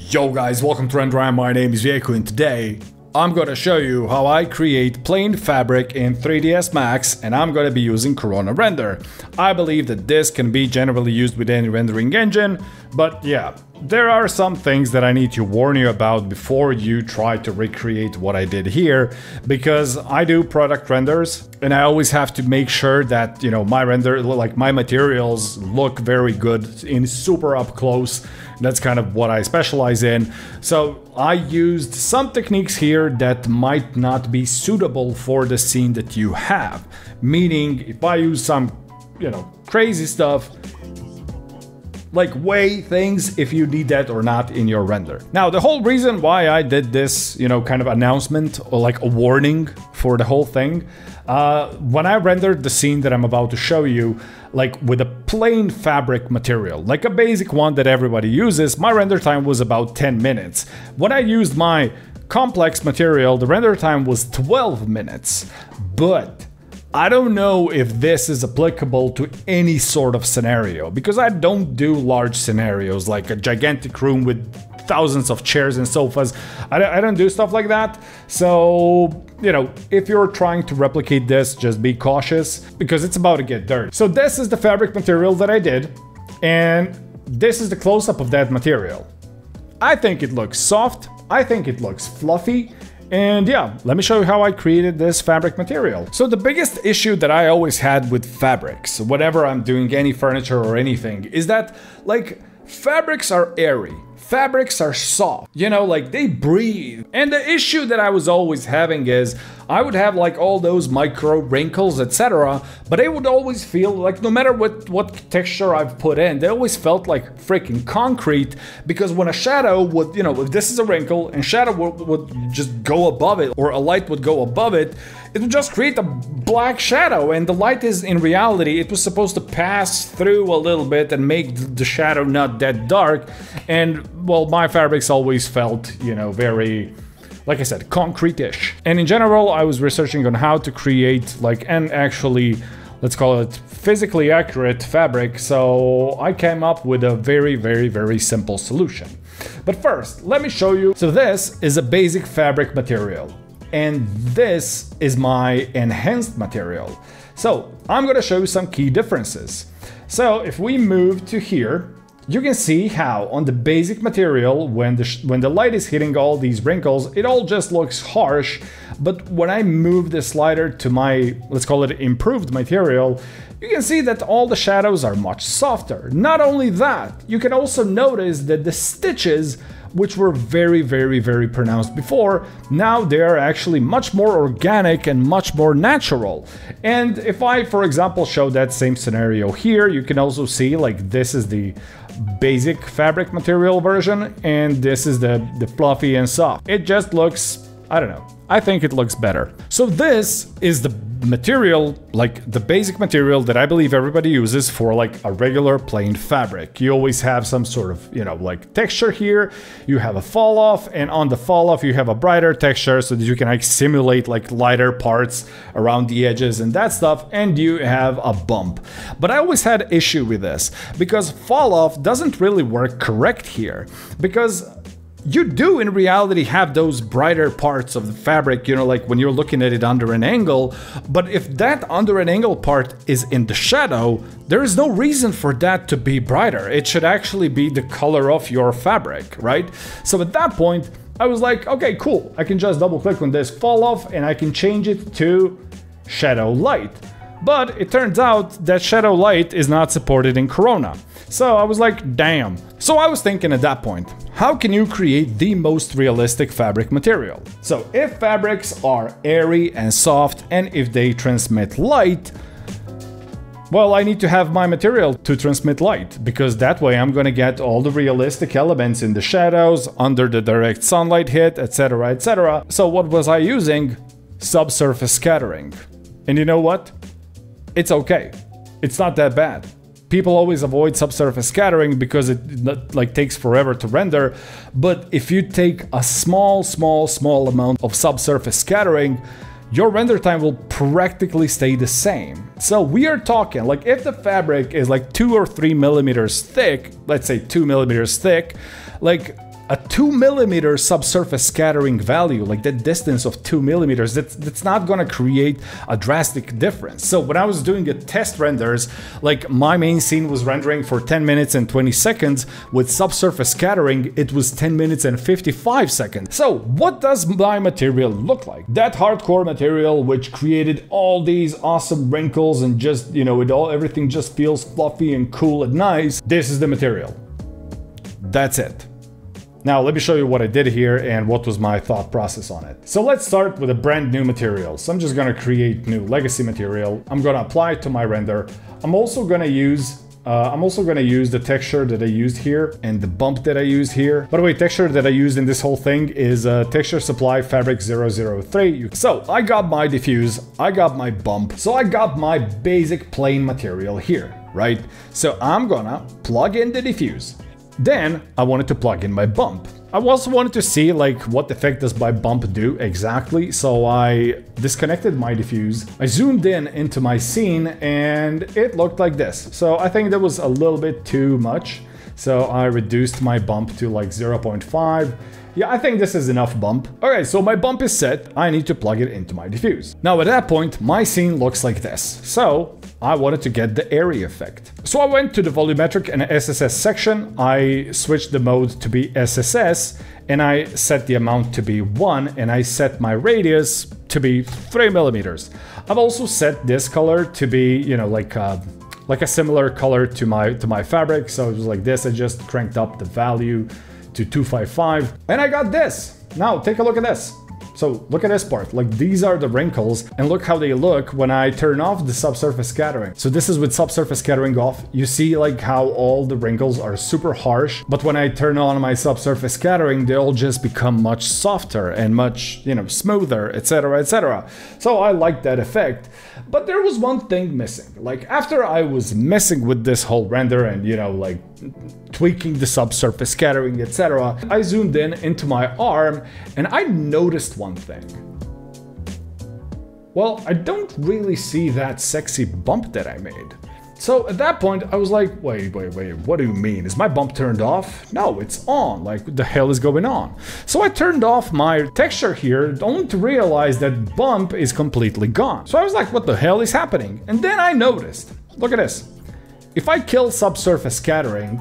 Yo guys, welcome to RenderRam. My name is Vieku and today I'm gonna show you how I create plain fabric in 3ds Max, and I'm gonna be using Corona Render. I believe that this can be generally used with any rendering engine, but yeah, there are some things that I need to warn you about before you try to recreate what I did here, because I do product renders and I always have to make sure that, you know, my render, like my materials look very good in super up close. That's kind of what I specialize in. So I used some techniques here that might not be suitable for the scene that you have. Meaning, if I use some, you know, crazy stuff, like weigh things if you need that or not in your render. Now, the whole reason why I did this, you know, kind of announcement or like a warning for the whole thing, when I rendered the scene that I'm about to show you, like with a plain fabric material, like a basic one that everybody uses, my render time was about 10 minutes. When I used my complex material, the render time was 12 minutes. But I don't know if this is applicable to any sort of scenario, because I don't do large scenarios like a gigantic room with thousands of chairs and sofas. I don't do stuff like that. So, you know, if you're trying to replicate this, just be cautious because it's about to get dirty. So this is the fabric material that I did, and this is the close-up of that material. I think it looks soft. I think it looks fluffy. And yeah, let me show you how I created this fabric material. So the biggest issue that I always had with fabrics, whenever I'm doing any furniture or anything, is that, like, fabrics are airy. Fabrics are soft, you know, like they breathe. And the issue that I was always having is I would have like all those micro wrinkles, etc. But they would always feel like, no matter what texture I've put in, they always felt like freaking concrete, because when a shadow would, you know, if this is a wrinkle and shadow would just go above it, or a light would go above it, it would just create a black shadow. And the light is, in reality, it was supposed to pass through a little bit and make the shadow not that dark. And well, my fabrics always felt, you know, very, like I said, concrete-ish. And in general, I was researching on how to create like an actually, let's call it physically accurate fabric. So I came up with a very simple solution. But first, let me show you. So this is a basic fabric material, and this is my enhanced material. So I'm gonna show you some key differences. So if we move to here, you can see how on the basic material, when the light is hitting all these wrinkles, it all just looks harsh. But when I move the slider to my, let's call it improved material, you can see that all the shadows are much softer. Not only that, you can also notice that the stitches, which were very pronounced before, now they're actually much more organic and much more natural. And if I, for example, show that same scenario here, you can also see like this is the basic fabric material version, and this is the fluffy and soft. It just looks, I don't know, I think it looks better. So this is the material, like the basic material that I believe everybody uses for like a regular plain fabric. You always have some sort of, you know, like texture here, you have a fall off, and on the fall off you have a brighter texture so that you can like simulate like lighter parts around the edges and that stuff, and you have a bump. But I always had issue with this because fall off doesn't really work correct here, because you do in reality have those brighter parts of the fabric, you know, like when you're looking at it under an angle. But if that under an angle part is in the shadow, there is no reason for that to be brighter. It should actually be the color of your fabric, right? So at that point, I was like, okay, cool. I can just double click on this fall off and I can change it to shadow light. But it turns out that shadow light is not supported in Corona. So I was like, damn. So I was thinking at that point, how can you create the most realistic fabric material? So if fabrics are airy and soft, and if they transmit light, well, I need to have my material to transmit light, because that way I'm gonna get all the realistic elements in the shadows, under the direct sunlight hit, etc, etc. So what was I using? Subsurface scattering. And you know what? It's okay. It's not that bad. People always avoid subsurface scattering because it like takes forever to render, but if you take a small amount of subsurface scattering, your render time will practically stay the same. So we are talking, like, if the fabric is like 2 or 3 millimeters thick, let's say 2 millimeters thick, like a 2mm subsurface scattering value, like that distance of 2mm, that's not gonna create a drastic difference. So when I was doing the test renders, like my main scene was rendering for 10 minutes and 20 seconds. With subsurface scattering, it was 10 minutes and 55 seconds. So what does my material look like? That hardcore material which created all these awesome wrinkles and just, you know, everything just feels fluffy and cool and nice. This is the material. That's it. Now let me show you what I did here and what was my thought process on it. So let's start with a brand new material. So I'm just gonna create new legacy material. I'm gonna apply it to my render. I'm also gonna use the texture that I used here and the bump that I used here. By the way, texture that I used in this whole thing is Texture Supply Fabric 003. So I got my diffuse, I got my bump, so I got my basic plain material here, right? So I'm gonna plug in the diffuse. Then I wanted to plug in my bump. I also wanted to see like what effect does my bump do exactly, so I disconnected my diffuse. I zoomed in into my scene and it looked like this. So I think that was a little bit too much. So I reduced my bump to like 0.5. Yeah, I think this is enough bump. Okay, so my bump is set. I need to plug it into my diffuse. Now at that point, my scene looks like this. So I wanted to get the area effect. So I went to the volumetric and SSS section. I switched the mode to be SSS and I set the amount to be 1 and I set my radius to be 3mm. I've also set this color to be, you know, like a similar color to my fabric. So it was like this. I just cranked up the value to 255 and I got this. Now take a look at this. So look at this part, like these are the wrinkles and look how they look when I turn off the subsurface scattering. So this is with subsurface scattering off. You see like how all the wrinkles are super harsh, but when I turn on my subsurface scattering, they all just become much softer and much, you know, smoother, etc, etc. So I like that effect. But there was one thing missing. Like after I was messing with this whole render and, you know, like tweaking the subsurface scattering, etc., I zoomed in into my arm and I noticed one thing. Well, I don't really see that sexy bump that I made. So at that point I was like, wait, what do you mean? Is my bump turned off? No, it's on. Like, what the hell is going on? So I turned off my texture here only to realize that bump is completely gone. So I was like, what the hell is happening? And then I noticed, look at this. If I kill subsurface scattering,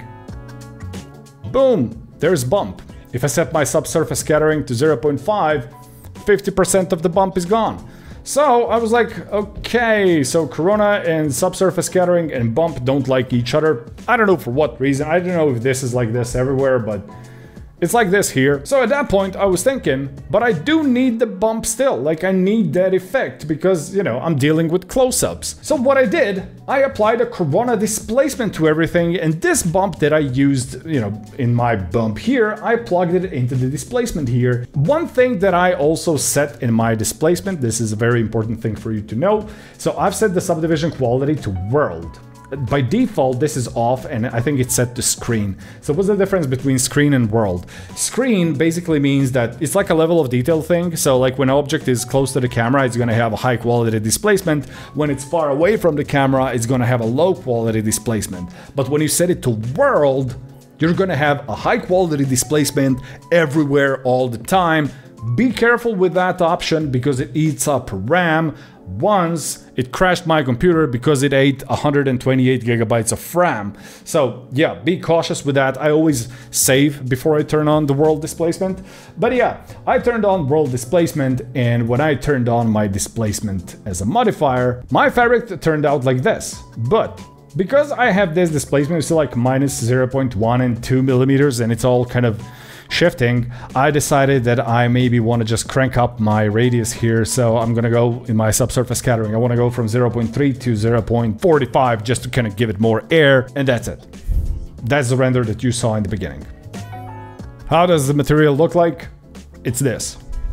boom, there's bump. If I set my subsurface scattering to 0.5, 50% of the bump is gone. So I was like, okay, so corona and subsurface scattering and bump don't like each other. I don't know for what reason. I don't know if this is like this everywhere, but it's like this here. So at that point I was thinking, but I do need the bump still. Like I need that effect because, you know, I'm dealing with close-ups. So what I did, I applied a corona displacement to everything, and this bump that I used, you know, in my bump here, I plugged it into the displacement here. One thing that I also set in my displacement, this is a very important thing for you to know. So I've set the subdivision quality to world. By default, this is off, and I think it's set to screen. So what's the difference between screen and world? Screen basically means that it's like a level of detail thing. So like when an object is close to the camera, it's going to have a high quality displacement. When it's far away from the camera, it's going to have a low quality displacement. But when you set it to world, you're going to have a high quality displacement everywhere all the time. Be careful with that option because it eats up RAM. Once it crashed my computer because it ate 128 gigabytes of RAM. So yeah, be cautious with that. I always save before I turn on the world displacement. But yeah, I turned on world displacement, and when I turned on my displacement as a modifier, my fabric turned out like this. But because I have this displacement, it's like minus 0.1 and 2 millimeters, and it's all kind of shifting, I decided that I maybe want to just crank up my radius here. So I'm gonna go in my subsurface scattering. I want to go from 0.3 to 0.45 just to kind of give it more air, and that's it. That's the render that you saw in the beginning. How does the material look like? It's this.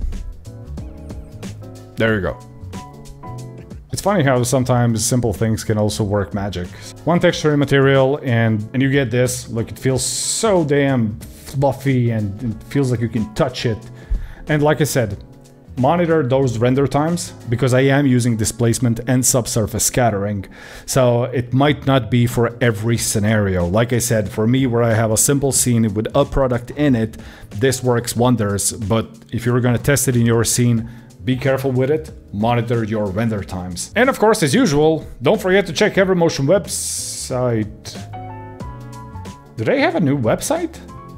There you go. It's funny how sometimes simple things can also work magic. One texture in material and you get this, like it feels so damn fluffy and it feels like you can touch it. And like I said, monitor those render times because I am using displacement and subsurface scattering. So it might not be for every scenario. Like I said, for me, where I have a simple scene with a product in it, this works wonders. But if you're gonna test it in your scene, be careful with it, monitor your render times. And of course, as usual, don't forget to check Evermotion website. Do they have a new website?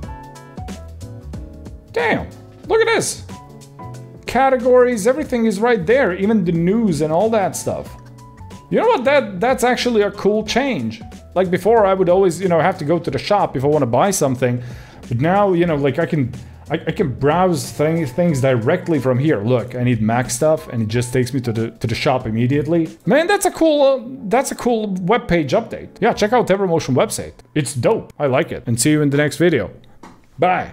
Damn, look at this. Categories, everything is right there, even the news and all that stuff. You know what, that's actually a cool change. Like before, I would always, you know, have to go to the shop if I want to buy something. But now, you know, like I can browse things directly from here. Look, I need Mac stuff, and it just takes me to the shop immediately. Man, that's a cool web page update. Yeah, check out Evermotion website. It's dope. I like it. And see you in the next video. Bye.